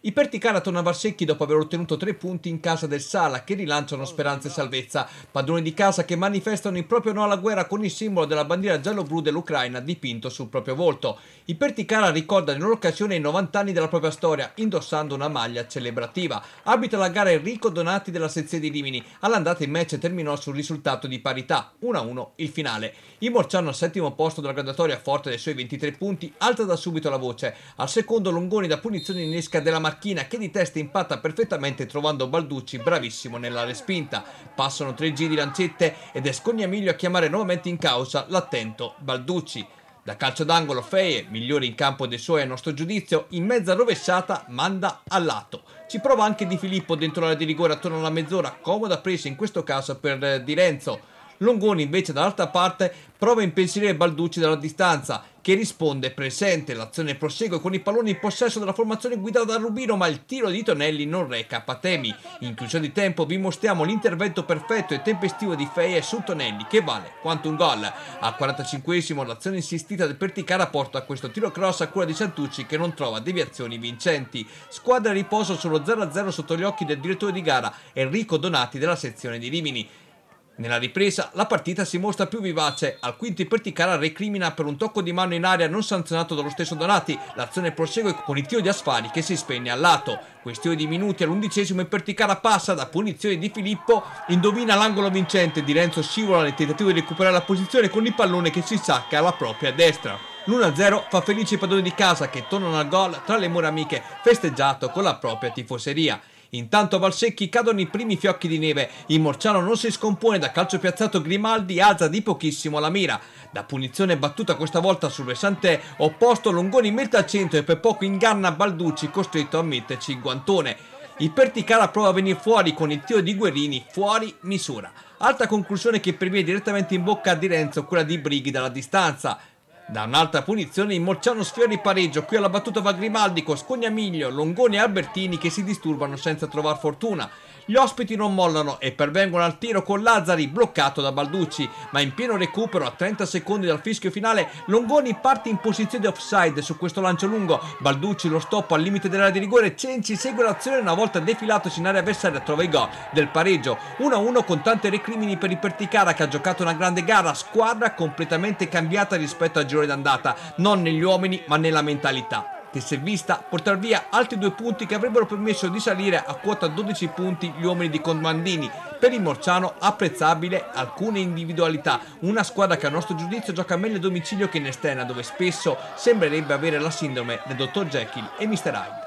I Perticara torna a Valsecchi dopo aver ottenuto 3 punti in casa del Sala, che rilanciano speranze e salvezza. Padroni di casa che manifestano il proprio no alla guerra con il simbolo della bandiera giallo-blu dell'Ucraina dipinto sul proprio volto. I Perticara ricordano in un'occasione i 90 anni della propria storia, indossando una maglia celebrativa. Arbitra la gara Enrico Donati della sezione di Rimini. All'andata il match terminò sul risultato di parità, 1-1 il finale. Il Morciano al settimo posto della graduatoria, forte dei suoi 23 punti, alza da subito la voce. Al secondo Longoni da punizione innesca della Marchina, che di testa impatta perfettamente trovando Balducci bravissimo nella respinta. Passano 3 giri di lancette ed è Scognamiglio a chiamare nuovamente in causa l'attento Balducci. Da calcio d'angolo Feie, migliore in campo dei suoi a nostro giudizio, in mezza rovesciata manda a lato. Ci prova anche Di Filippo dentro l'area di rigore attorno alla mezz'ora, comoda presa in questo caso per Di Renzo. Longoni invece dall'altra parte prova a impensierire Balducci dalla distanza, che risponde presente. L'azione prosegue con i palloni in possesso della formazione guidata da Rubino, ma il tiro di Tonelli non reca patemi. In chiusura di tempo vi mostriamo l'intervento perfetto e tempestivo di Feie su Tonelli, che vale quanto un gol. Al 45esimo l'azione insistita del Perticara porta a questo tiro cross a cura di Santucci, che non trova deviazioni vincenti. Squadra a riposo sullo 0-0 sotto gli occhi del direttore di gara Enrico Donati della sezione di Rimini. Nella ripresa la partita si mostra più vivace. Al quinto il Perticara recrimina per un tocco di mano in area non sanzionato dallo stesso Donati. L'azione prosegue con il tiro di Asfari che si spegne al lato. Questione di minuti, all'11esimo il Perticara passa da punizione di Filippo, indovina l'angolo vincente, Di Renzo scivola nel tentativo di recuperare la posizione con il pallone che si sacca alla propria destra. L'1-0 fa felice i padroni di casa che tornano al gol tra le mura amiche, festeggiato con la propria tifoseria. Intanto a Valsecchi cadono i primi fiocchi di neve, il Morciano non si scompone, da calcio piazzato Grimaldi alza di pochissimo la mira. Da punizione battuta questa volta sul versante opposto, Longoni mette al centro e per poco inganna Balducci, costretto a metterci il guantone. Il Perticara prova a venire fuori con il tiro di Guerrini, fuori misura. Altra conclusione che perviene direttamente in bocca a Di Renzo, quella di Brighi dalla distanza. Da un'altra punizione il Morciano sfiora il pareggio, qui alla battuta va Grimaldi con Scognamiglio, Longoni e Albertini che si disturbano senza trovare fortuna. Gli ospiti non mollano e pervengono al tiro con Lazzari bloccato da Balducci, ma in pieno recupero a 30 secondi dal fischio finale Longoni parte in posizione di offside su questo lancio lungo. Balducci lo stoppa al limite dell'area di rigore, Cenci segue l'azione e una volta defilatosi in area avversaria trova il gol del pareggio. 1-1 con tante recrimini per il Perticara che ha giocato una grande gara, squadra completamente cambiata rispetto al girone d'andata, non negli uomini ma nella mentalità, che si è vista portare via altri 2 punti che avrebbero permesso di salire a quota 12 punti gli uomini di Comandini. Per il Morciano apprezzabile alcune individualità, una squadra che a nostro giudizio gioca meglio a domicilio che in esterna, dove spesso sembrerebbe avere la sindrome del Dr. Jekyll e Mr. Hyde.